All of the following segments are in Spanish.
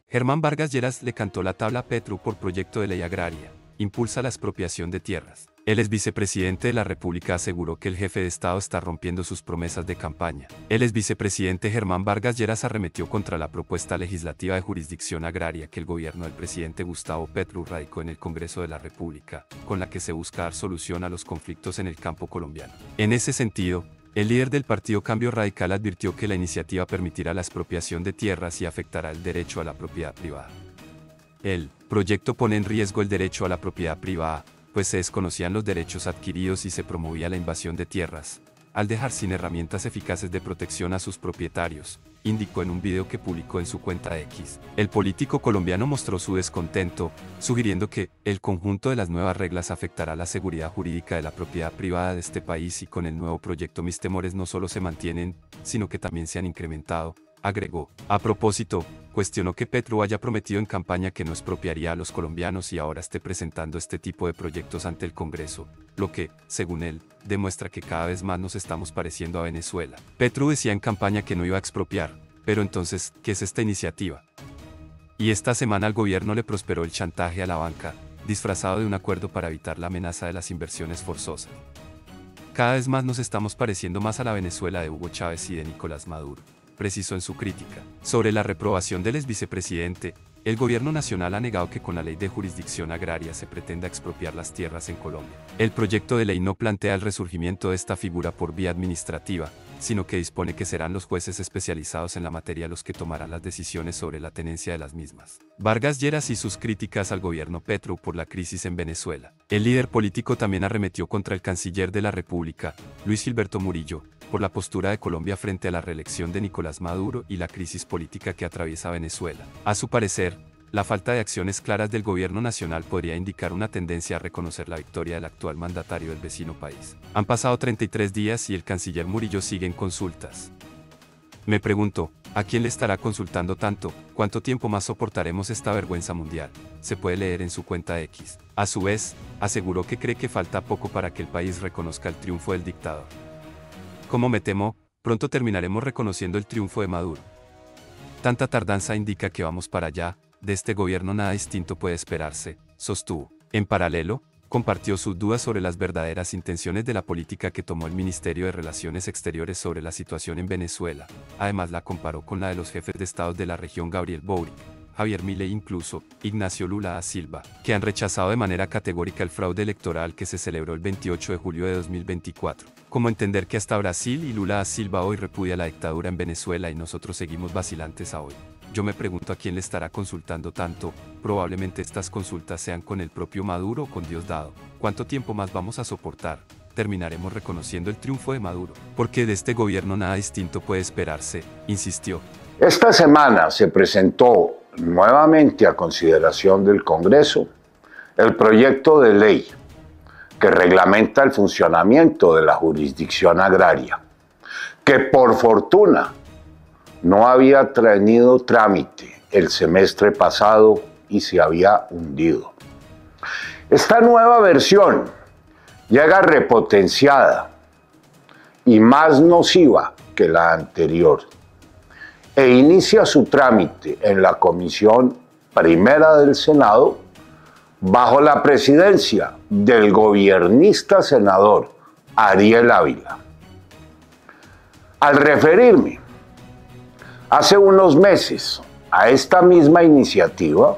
Germán Vargas Lleras le cantó la tabla a Petro por proyecto de ley agraria, impulsa la expropiación de tierras. El exvicepresidente de la República aseguró que el jefe de Estado está rompiendo sus promesas de campaña. El exvicepresidente Germán Vargas Lleras arremetió contra la propuesta legislativa de jurisdicción agraria que el gobierno del presidente Gustavo Petro radicó en el Congreso de la República, con la que se busca dar solución a los conflictos en el campo colombiano. En ese sentido, el líder del partido Cambio Radical advirtió que la iniciativa permitirá la expropiación de tierras y afectará el derecho a la propiedad privada. El proyecto pone en riesgo el derecho a la propiedad privada, pues se desconocían los derechos adquiridos y se promovía la invasión de tierras, al dejar sin herramientas eficaces de protección a sus propietarios, indicó en un video que publicó en su cuenta X. El político colombiano mostró su descontento, sugiriendo que el conjunto de las nuevas reglas afectará la seguridad jurídica de la propiedad privada de este país y con el nuevo proyecto mis temores no solo se mantienen, sino que también se han incrementado, agregó. A propósito, cuestionó que Petro haya prometido en campaña que no expropiaría a los colombianos y ahora esté presentando este tipo de proyectos ante el Congreso, lo que, según él, demuestra que cada vez más nos estamos pareciendo a Venezuela. Petro decía en campaña que no iba a expropiar, pero entonces, ¿qué es esta iniciativa? Y esta semana al gobierno le prosperó el chantaje a la banca, disfrazado de un acuerdo para evitar la amenaza de las inversiones forzosas. Cada vez más nos estamos pareciendo más a la Venezuela de Hugo Chávez y de Nicolás Maduro, precisó en su crítica. Sobre la reprobación del exvicepresidente, el gobierno nacional ha negado que con la ley de jurisdicción agraria se pretenda expropiar las tierras en Colombia. El proyecto de ley no plantea el resurgimiento de esta figura por vía administrativa, sino que dispone que serán los jueces especializados en la materia los que tomarán las decisiones sobre la tenencia de las mismas. Vargas Lleras y sus críticas al gobierno Petro por la crisis en Venezuela. El líder político también arremetió contra el canciller de la República, Luis Gilberto Murillo, por la postura de Colombia frente a la reelección de Nicolás Maduro y la crisis política que atraviesa Venezuela. A su parecer, la falta de acciones claras del gobierno nacional podría indicar una tendencia a reconocer la victoria del actual mandatario del vecino país. Han pasado 33 días y el canciller Murillo sigue en consultas. Me pregunto, ¿a quién le estará consultando tanto? ¿Cuánto tiempo más soportaremos esta vergüenza mundial? Se puede leer en su cuenta X. A su vez, aseguró que cree que falta poco para que el país reconozca el triunfo del dictador. Como me temo, pronto terminaremos reconociendo el triunfo de Maduro. Tanta tardanza indica que vamos para allá, de este gobierno nada distinto puede esperarse, sostuvo. En paralelo, compartió sus dudas sobre las verdaderas intenciones de la política que tomó el Ministerio de Relaciones Exteriores sobre la situación en Venezuela. Además la comparó con la de los jefes de Estado de la región Gabriel Boric, Javier Milei e incluso Ignacio Lula da Silva, que han rechazado de manera categórica el fraude electoral que se celebró el 28 de julio de 2024. Como entender que hasta Brasil y Lula da Silva hoy repudia la dictadura en Venezuela y nosotros seguimos vacilantes a hoy. Yo me pregunto a quién le estará consultando tanto, probablemente estas consultas sean con el propio Maduro o con Diosdado. ¿Cuánto tiempo más vamos a soportar? Terminaremos reconociendo el triunfo de Maduro, porque de este gobierno nada distinto puede esperarse, insistió. Esta semana se presentó nuevamente a consideración del Congreso el proyecto de ley que reglamenta el funcionamiento de la jurisdicción agraria, que por fortuna no había tenido trámite el semestre pasado y se había hundido. Esta nueva versión llega repotenciada y más nociva que la anterior e inicia su trámite en la Comisión Primera del Senado bajo la presidencia del gobiernista senador Ariel Ávila. Al referirme hace unos meses a esta misma iniciativa,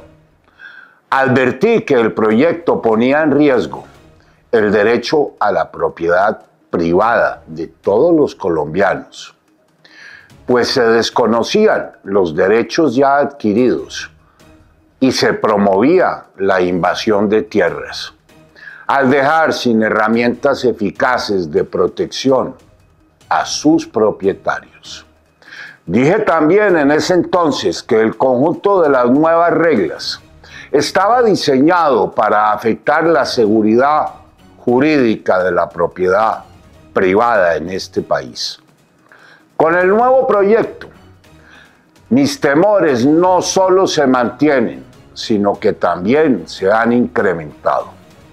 advertí que el proyecto ponía en riesgo el derecho a la propiedad privada de todos los colombianos, pues se desconocían los derechos ya adquiridos y se promovía la invasión de tierras, al dejar sin herramientas eficaces de protección a sus propietarios. Dije también en ese entonces que el conjunto de las nuevas reglas estaba diseñado para afectar la seguridad jurídica de la propiedad privada en este país. Con el nuevo proyecto, mis temores no solo se mantienen, sino que también se han incrementado.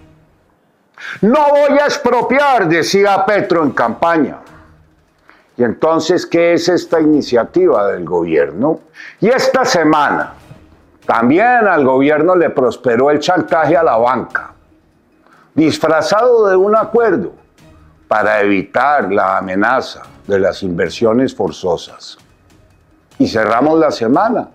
No voy a expropiar, decía Petro en campaña. Y entonces, ¿qué es esta iniciativa del gobierno? Y esta semana, También al gobierno le prosperó el chantaje a la banca, disfrazado de un acuerdo para evitar la amenaza de las inversiones forzosas. Y cerramos la semana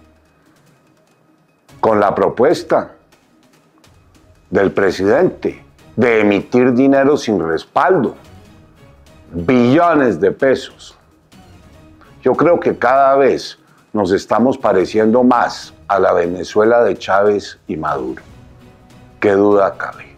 con la propuesta del presidente de emitir dinero sin respaldo, billones de pesos. Yo creo que cada vez nos estamos pareciendo más a la Venezuela de Chávez y Maduro. ¿Qué duda cabe?